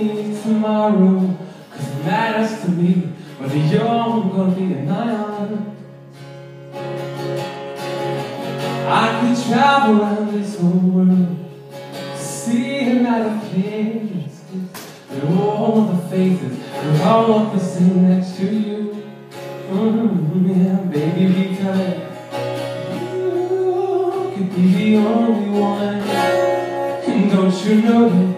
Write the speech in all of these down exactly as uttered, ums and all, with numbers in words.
me tomorrow, 'cause it matters to me whether you're gonna be or not. I could travel around this whole world, see a lot of places, with all the faces, with all of the sitting next to you. Mm-hmm, yeah, baby, because you could be the only one. And don't you know that?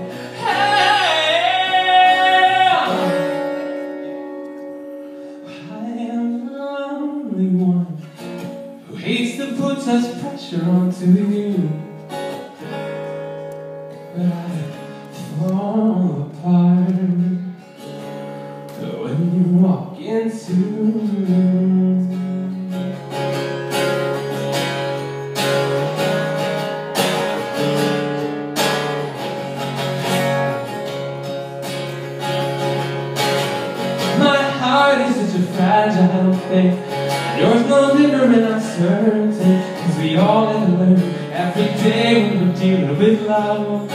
Who hates to put such pressure onto you, but I fall apart when you walk into me. My heart is such a fragile thing. Yours no different and uncertain, 'cause we all have to learn every day when we're dealing with love.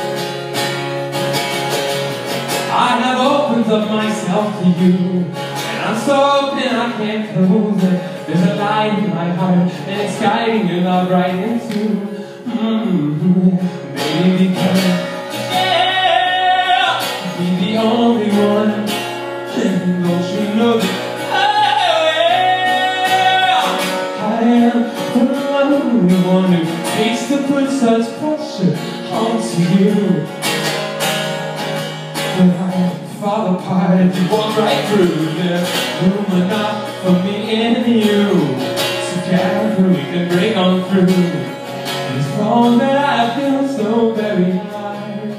I have opened up myself to you, and I'm so open I can't close it. There's a light in my heart, and it's guiding your love right into mm-hmm, baby, because yeah, be the only one. Don't you know that? One who hates to put such pressure onto you, but I fall apart if you walk right through. There's room enough for me and you, together we can break on through this fall that I feel so very high.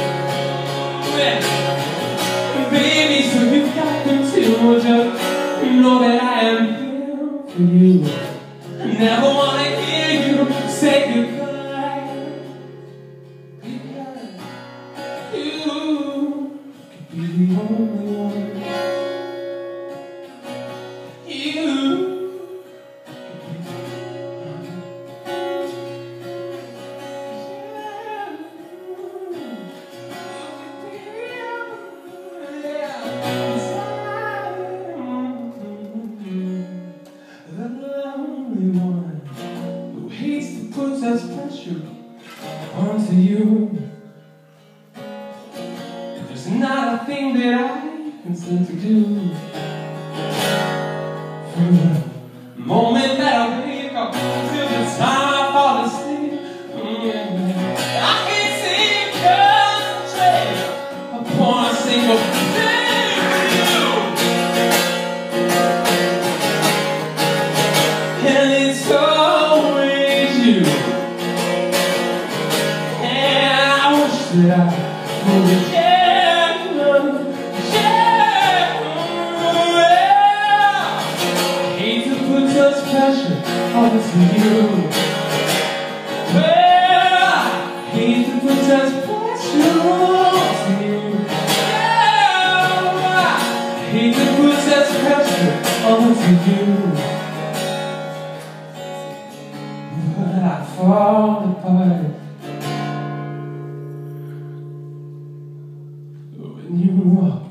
Baby, so you've got to just know that I am here for you. Never wanna hear you say goodbye, because you could be the only one. You one who hates to put such pressure onto you. There's not a thing that I can seem to do. From the moment that I wake up till the time I fall asleep, I can't seem to concentrate upon a single thing. And it's always you. And I wish that I would again, yeah. I hate to put such pressure onto you. Well, I hate to put such pressure onto you. Yeah. I hate to put such pressure onto you. But I fall apart when you walk